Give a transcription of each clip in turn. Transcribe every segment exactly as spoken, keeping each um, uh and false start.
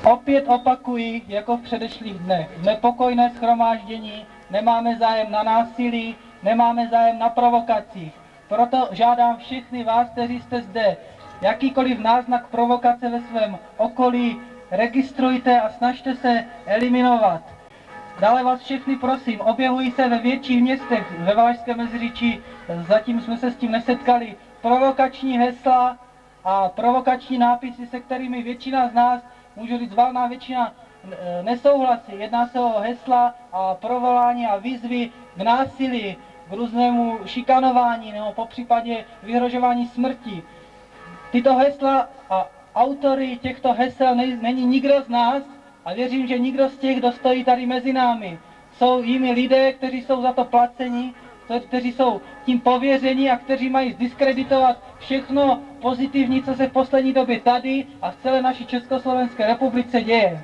Opět opakuji, jako v předešlých dnech, nepokojné shromáždění, nemáme zájem na násilí, nemáme zájem na provokacích. Proto žádám všechny vás, kteří jste zde, jakýkoliv náznak provokace ve svém okolí, registrujte a snažte se eliminovat. Dále vás všechny prosím, objevují se ve větších městech ve Valašském Meziříčí, zatím jsme se s tím nesetkali, provokační hesla a provokační nápisy, se kterými většina z nás, můžu říct valná většina, nesouhlasí. Jedná se o hesla a provolání a výzvy k násilí, k různému šikanování nebo popřípadě vyhrožování smrti. Tyto hesla a autory těchto hesel není nikdo z nás a věřím, že nikdo z těch, kdo stojí tady mezi námi. Jsou jimi lidé, kteří jsou za to placeni, kteří jsou tím pověřeni a kteří mají zdiskreditovat všechno pozitivní, co se v poslední době tady a v celé naší Československé republice děje.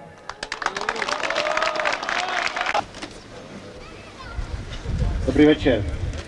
Dobrý večer.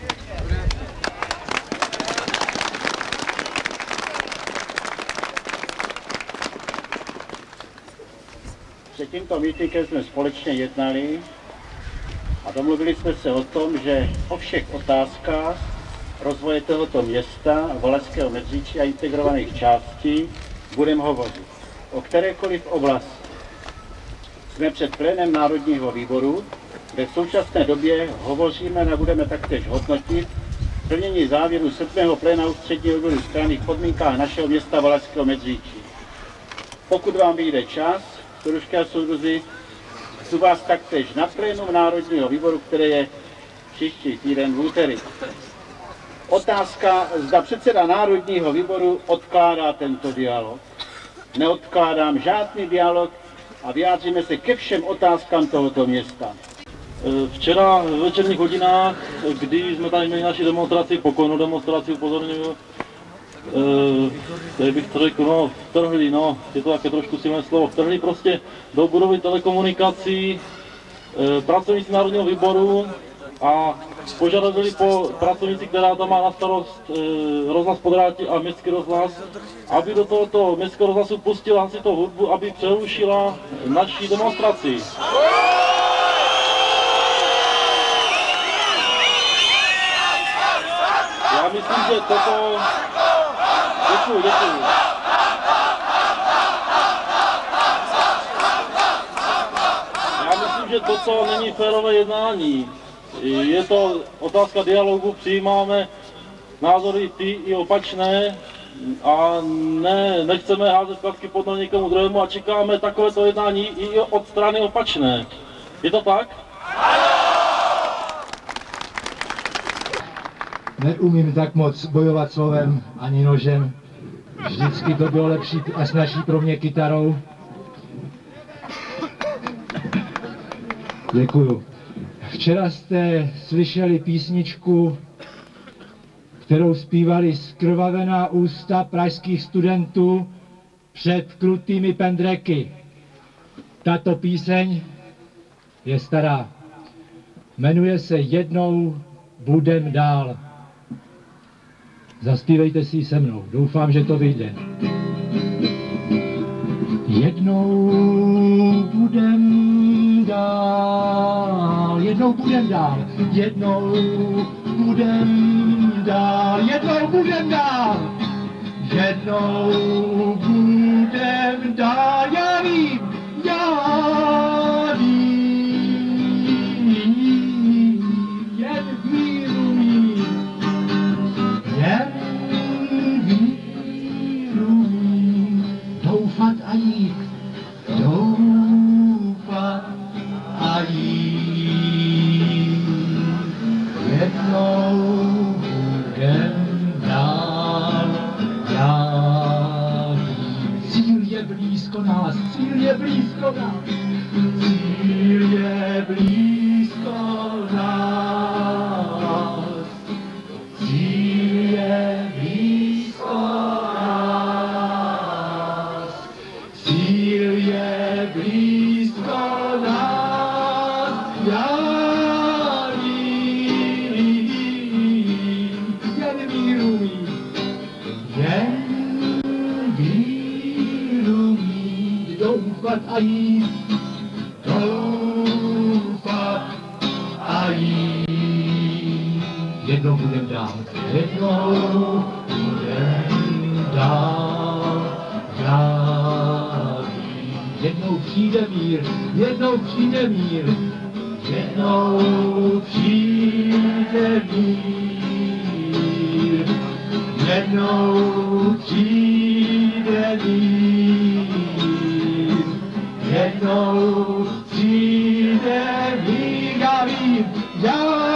Před tímto mítínkem jsme společně jednali a domluvili jsme se o tom, že o všech otázkách rozvoje tohoto města, Valašského Meziříčí a integrovaných částí budeme hovořit. O kterékoliv oblasti. Jsme před plénem Národního výboru, kde v současné době hovoříme a budeme taktéž hodnotit plnění závěru sedmého pléna ústředního výboru strany v podmínkách našeho města Valašského Meziříčí. Pokud vám vyjde čas, Soudružky a soudruzi, chci vás taktéž na plénum Národního výboru, které je příští týden v úterý. Otázka, zda předseda Národního výboru odkládá tento dialog. Neodkládám žádný dialog a vyjádříme se ke všem otázkám tohoto města. Včera v večerních hodinách, kdy jsme tady měli naši demonstraci, pokojnou demonstraci, upozorňuji, jak bych to řekl, no, vtrhli, no, je to také trošku silné slovo, vtrhli prostě do budovy telekomunikací pracovníci Národního výboru a požadovali po pracovníci, která tam má na starost rozhlas Podráti a městský rozhlas, aby do tohoto městského rozhlasu pustila hlasitou hudbu, aby přerušila naši demonstraci. Já myslím, že toto... Děkuji, děkuji. Já myslím, že toto není férové jednání. Je to otázka dialogu, přijímáme názory ty i opačné a ne, nechceme házet klacky pod nohy někomu druhému a čekáme takovéto jednání i od strany opačné. Je to tak? Neumím tak moc bojovat slovem ani nožem. Vždycky to bylo lepší a snažší pro mě kytarou. Děkuju. Včera jste slyšeli písničku, kterou zpívali zkrvavená ústa pražských studentů před krutými pendreky. Tato píseň je stará. Jmenuje se Jednou budem dál. Zaspívejte si ji se mnou, doufám, že to vyjde. Jednou budem dál, jednou budem dál, jednou budem dál, jednou budem dál, jednou budem dál, já vím, já vím, jen víru mít, jen víru mít, doufat a jít, doufat a jít, jednou budem dál, já vím. Cíl je blízko nás, cíl je blízko nás, cíl je blízko nás, cíl je blízko nás, cíl je blízko nás, já vím, jen víru mít, jen víru mít, doufám doufat a jít, doufat a jít. Jednou budem dál, jednou budem dál, dál. Jednou přijde mír, jednou přijde mír, jednou přijde mír, jednou přijde mír, jednou přijde mír, já vím, já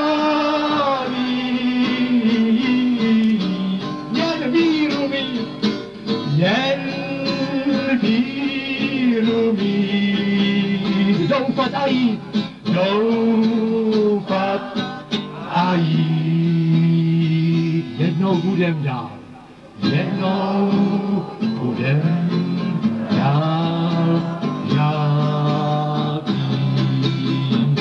vím, jen víru mít, jen víru mít, doufat a jít, doufat a jít, jednou budem dál, jednou budem dál, já vím.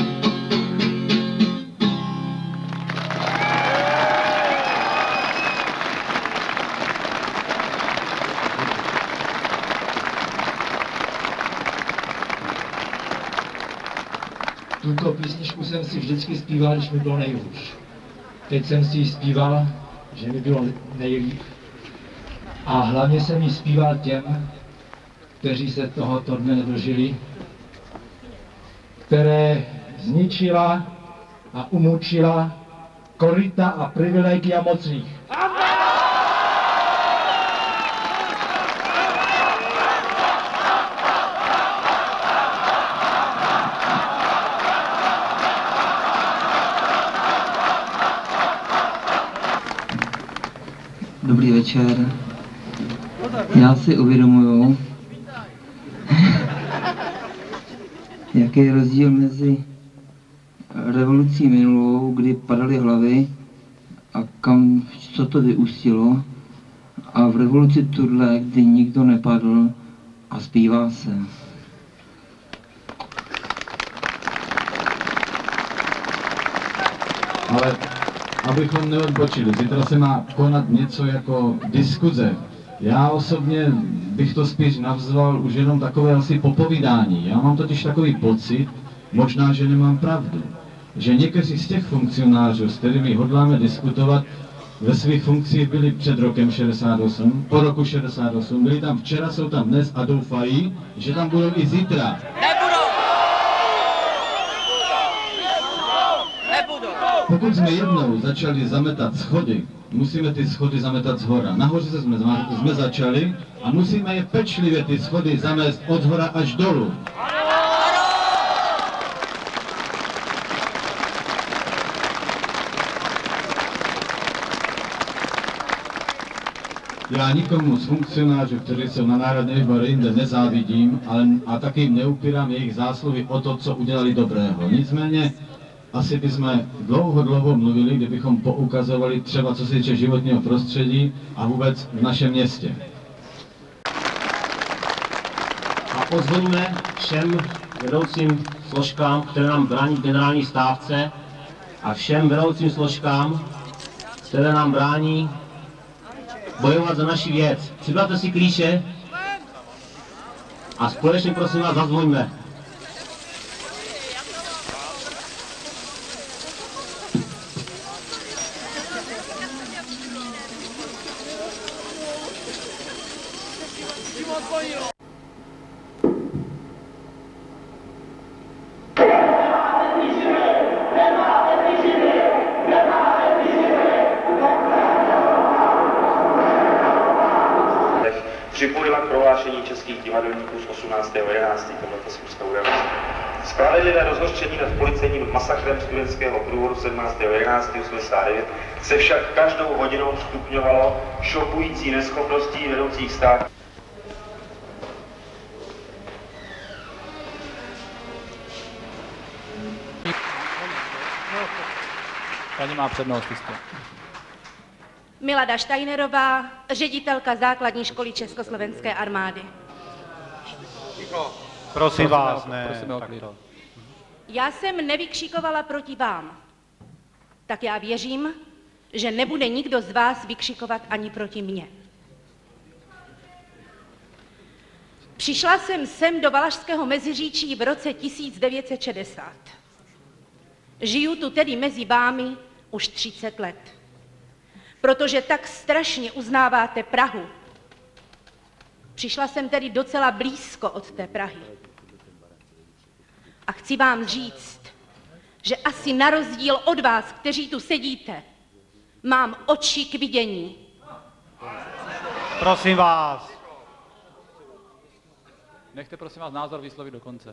Tuto písničku jsem si vždycky zpíval, když mi bylo nejhůř. Teď jsem si ji zpíval, že mi bylo nejlíp. A hlavně jsem ji zpíval těm, kteří se tohoto dne nedožili, které zničila a umučila koryta a privilegia mocných. Dobrý večer. Já si uvědomuju, jaký je rozdíl mezi revolucí minulou, kdy padaly hlavy a kam, co to vyústilo, a v revoluci tuhle, kdy nikdo nepadl a zpívá se. Ale abychom neodbočili, zítra se má konat něco jako diskuze. Já osobně bych to spíš nazval už jenom takové asi popovídání. Já mám totiž takový pocit, možná, že nemám pravdu, že někteří z těch funkcionářů, s kterými hodláme diskutovat, ve svých funkcích byli před rokem šedesát osm, po roku šedesát osm, byli tam včera, jsou tam dnes a doufají, že tam budou i zítra. Pokud jsme jednou začali zametat schody, musíme ty schody zametat zhora. Nahoře jsme, jsme začali a musíme je pečlivě ty schody zamést od hora až dolů. Já nikomu z funkcionářů, kteří jsou na Národní výboru jinde, nezávidím, ale a taky jim neupírám jejich zásluhy o to, co udělali dobrého. Nicméně asi bychom dlouho, dlouho mluvili, kdybychom poukazovali třeba co se týče životního prostředí a vůbec v našem městě. A ozvoníme všem vedoucím složkám, které nám brání v generální stávce, a všem vedoucím složkám, které nám brání bojovat za naši věc. Připravte si klíče a společně prosím vás zazvoňme. Připojila k prohlášení českých divadelníků z osmnáctého jedenáctého tohoto schůzka událostí. Spravedlivé rozhořčení nad policejním masakrem studentského průvodu sedmnáctého jedenáctého osmdesát devět se však každou hodinou stupňovalo šokující neschopností vedoucích států. Paní má přednost, jistě. Milada Steinerová, ředitelka základní školy Československé armády. Prosím vás, ne. Já jsem nevykřikovala proti vám. Tak já věřím, že nebude nikdo z vás vykřikovat ani proti mně. Přišla jsem sem do Valašského Meziříčí v roce tisíc devět set šedesát. Žiju tu tedy mezi vámi už třicet let. Protože tak strašně uznáváte Prahu. Přišla jsem tedy docela blízko od té Prahy. A chci vám říct, že asi na rozdíl od vás, kteří tu sedíte, mám oči k vidění. Prosím vás. Nechte prosím vás názor vyslovit do konce.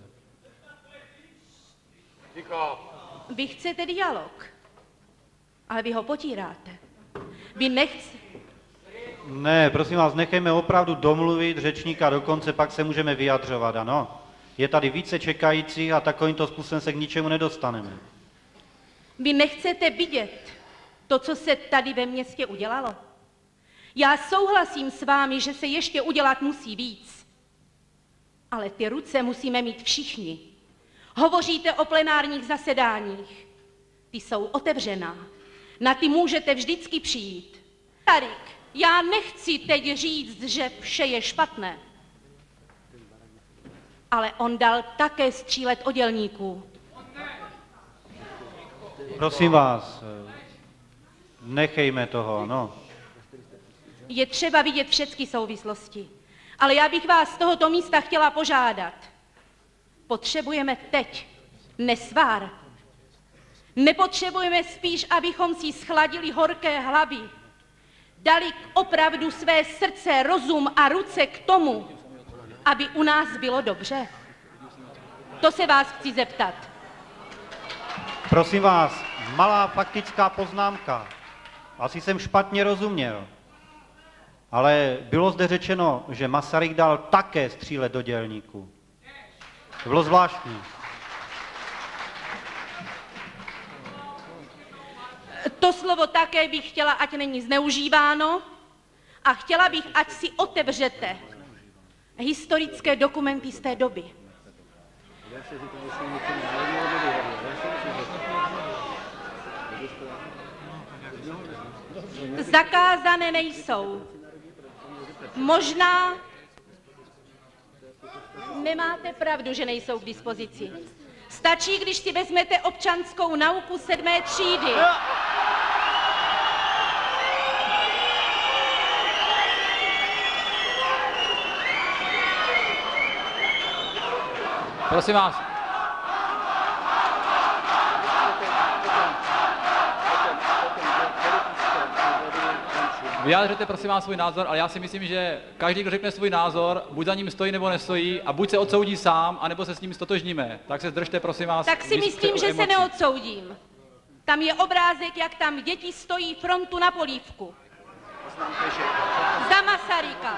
Vy chcete dialog, ale vy ho potíráte. Vy nechce... Ne, prosím vás, nechejme opravdu domluvit řečníka do konce, pak se můžeme vyjadřovat, ano. Je tady více čekajících a takovýmto způsobem se k ničemu nedostaneme. Vy nechcete vidět to, co se tady ve městě udělalo? Já souhlasím s vámi, že se ještě udělat musí víc. Ale ty ruce musíme mít všichni. Hovoříte o plenárních zasedáních. Ty jsou otevřená. Na ty můžete vždycky přijít. Tarik, já nechci teď říct, že vše je špatné. Ale on dal také střílet odělníků. Prosím vás, nechejme toho, no. Je třeba vidět všechny souvislosti. Ale já bych vás z tohoto místa chtěla požádat. Potřebujeme teď nesvár. Nepotřebujeme spíš, abychom si schladili horké hlavy. Dali opravdu své srdce, rozum a ruce k tomu, aby u nás bylo dobře. To se vás chci zeptat. Prosím vás, malá faktická poznámka. Asi jsem špatně rozuměl. Ale bylo zde řečeno, že Masaryk dal také střílet do dělníků. To bylo zvláštní. To slovo také bych chtěla, ať není zneužíváno, a chtěla bych, ať si otevřete historické dokumenty z té doby. Zakázané nejsou. Možná nemáte pravdu, že nejsou k dispozici. Stačí, když si vezmete občanskou nauku sedmé třídy. Prosím vás. Vyjádřete prosím vás svůj názor, ale já si myslím, že každý, kdo řekne svůj názor, buď za ním stojí nebo nestojí a buď se odsoudí sám, anebo se s ním stotožníme. Tak se zdržte prosím vás. Tak si myslím, že se neodsoudím. Tam je obrázek, jak tam děti stojí frontu na polívku. Za Masaryka.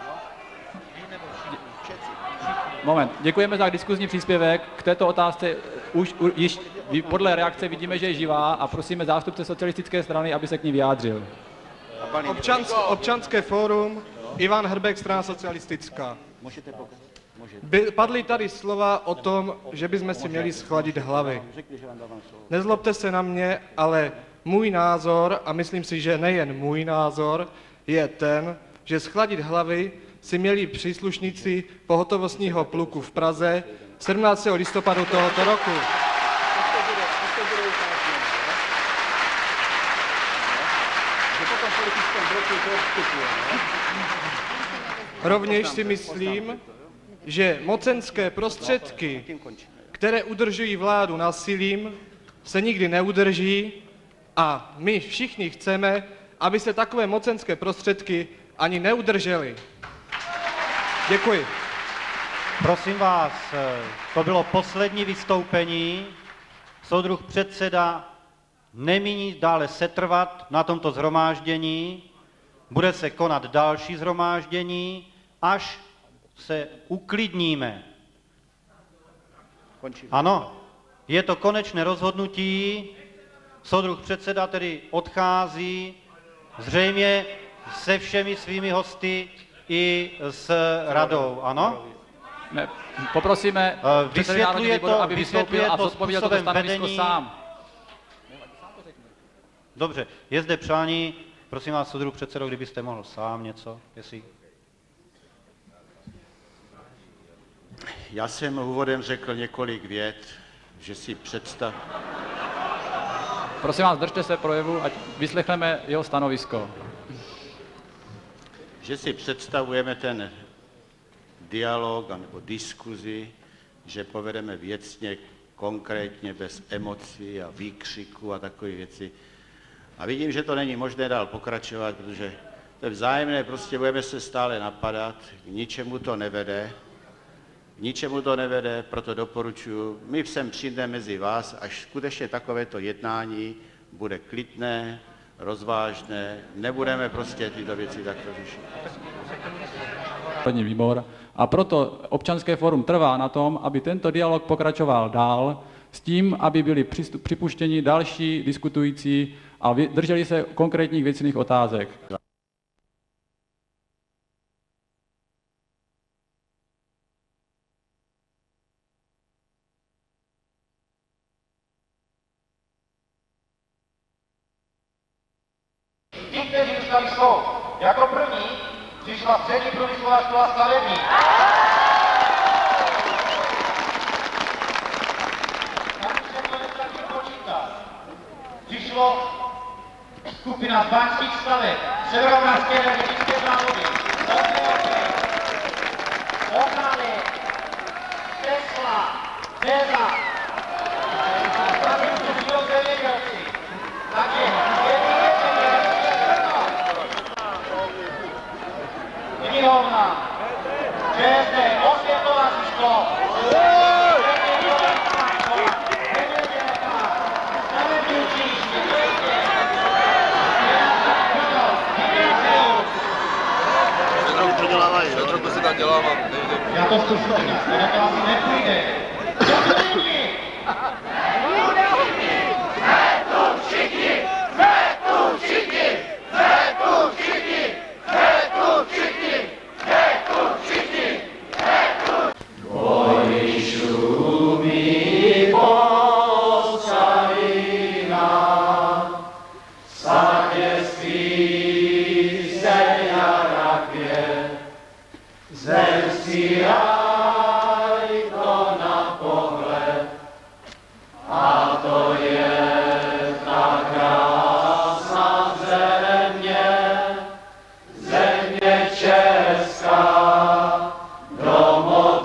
Moment, děkujeme za diskuzní příspěvek. K této otázce už u, již podle reakce vidíme, že je živá a prosíme zástupce socialistické strany, aby se k ní vyjádřil. Občans, občanské fórum, Ivan Hrbek, strana socialistická. By, padly tady slova o tom, že bychom si měli schladit hlavy. Nezlobte se na mě, ale můj názor, a myslím si, že nejen můj názor, je ten, že schladit hlavy si měli příslušníci pohotovostního pluku v Praze sedmnáctého listopadu tohoto roku. Rovněž si myslím, že mocenské prostředky, které udržují vládu násilím, se nikdy neudrží a my všichni chceme, aby se takové mocenské prostředky ani neudržely. Děkuji. Prosím vás, to bylo poslední vystoupení. Soudruh předseda nemíní dále setrvat na tomto shromáždění. Bude se konat další shromáždění, až se uklidníme. Ano, je to konečné rozhodnutí. Soudruh předseda tedy odchází, zřejmě se všemi svými hosty i s radou, ano? Ne, poprosíme předsedy Národního výboru, aby vystoupil a zodpověděl toto stanovisko sám. Dobře, je zde přání, prosím vás, soudruh předsedo, kdybyste mohl sám něco, jestli... Já jsem úvodem řekl několik vět, že si představ... Prosím vás, držte se projevu, ať vyslechneme jeho stanovisko. Že si představujeme ten dialog nebo diskuzi, že povedeme věcně, konkrétně, bez emocí a výkřiku a takové věci. A vidím, že to není možné dál pokračovat, protože to je vzájemné, prostě budeme se stále napadat, k ničemu to nevede, k ničemu to nevede, proto doporučuji, my sem přijdeme mezi vás, až skutečně takovéto jednání bude klidné, rozvážné, nebudeme prostě tyto věci takto řešit. Výbor. A proto Občanské fórum trvá na tom, aby tento dialog pokračoval dál, s tím, aby byli připuštěni další diskutující a drželi se konkrétních věcných otázek. Ti, kteří dostali slovo, jako první přišla střední průmyslová škola stavební. Přišlo skupina z báňských staveb, Severomoravské energetické závody, Ochrany, Tesla, Deza, tady už přišlo zemědělci. Takže knihovna, ČSD, osvětlovacisko, já to zkusím, to na to asi nepůjde. Co to není? Jsme tu všichni, jsme tu všichni, jsme tu všichni, jsme tu všichni, jsme tu všichni, jsme tu. Tvoj šumí postřelina, sadě spí země rakě, Zemstíraj to na pohled, a to je ta krásná země, země česká, domov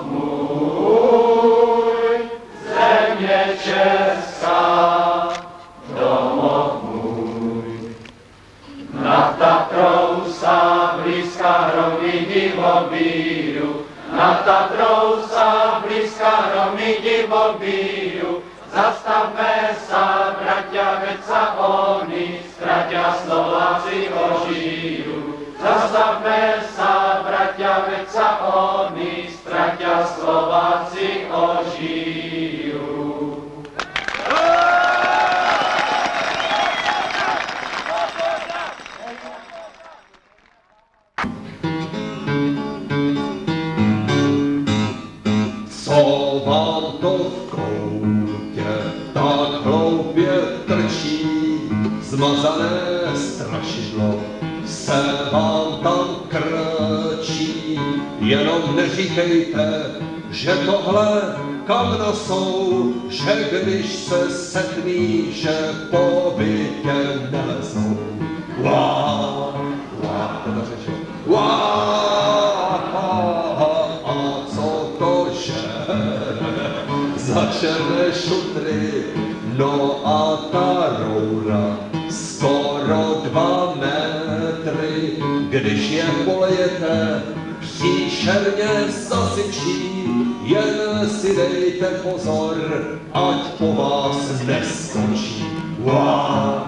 můj, země česká, domov můj. Nad Tatrou sa blízka hromy divobíru, nad Tatrou sa blízka hromy divobíru. Zastavme sa, bratia, veď sa oni, stratia Slováci ožijú. Zastavme sa, bratia, veď sa oni, stratia Slováci ožijú. Co vám to v koutě tak hloupě trčí, zmazané strašidlo se vám tam krčí. Jenom neříkejte, že tohle kamna jsou, že když se setmí, že po bytě nelezou. Wá, wá, to neřešil. Wá, a co to, že za černé šutry, no a ta roura skoro dva metry, když je polejete, příšerně zasyčí, jen si dejte pozor, ať po vás neskočí. Wá,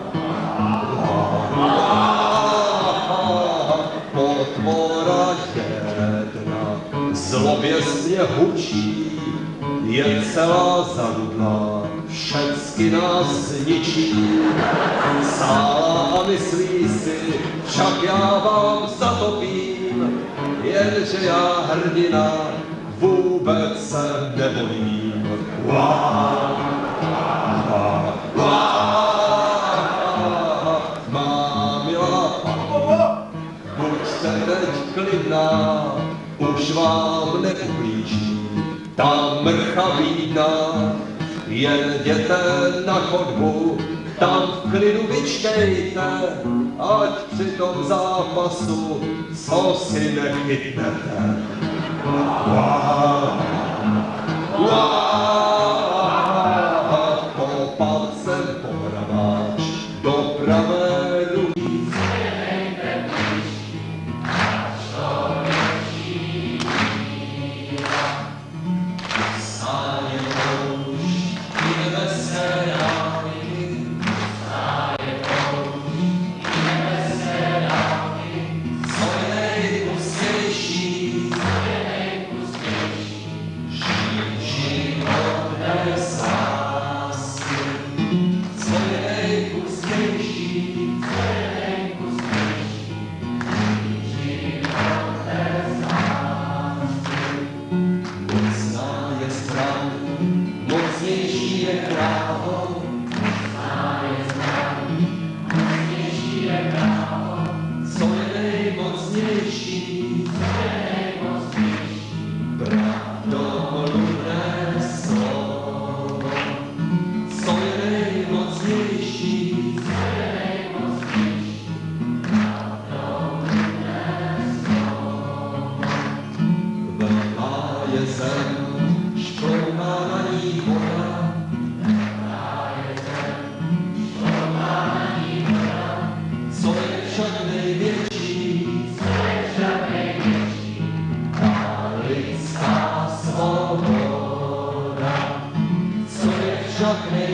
potvora jedna zlověstně hučí, je celá zanudná, všecky nás zničí. Sála a myslí si, však já vám zatopím, jenže já hrdina vůbec se nebojím. Wá, wá, wá, má milá buďte teď klidná, už vám neublíží. tam mrcha vína, jen jděte na chodbu, tam v klidu vyčkejte, ať při tom zápasu co si nechytnete. Wow, wow, kopal jsem pohraváč do pravé ruky. Však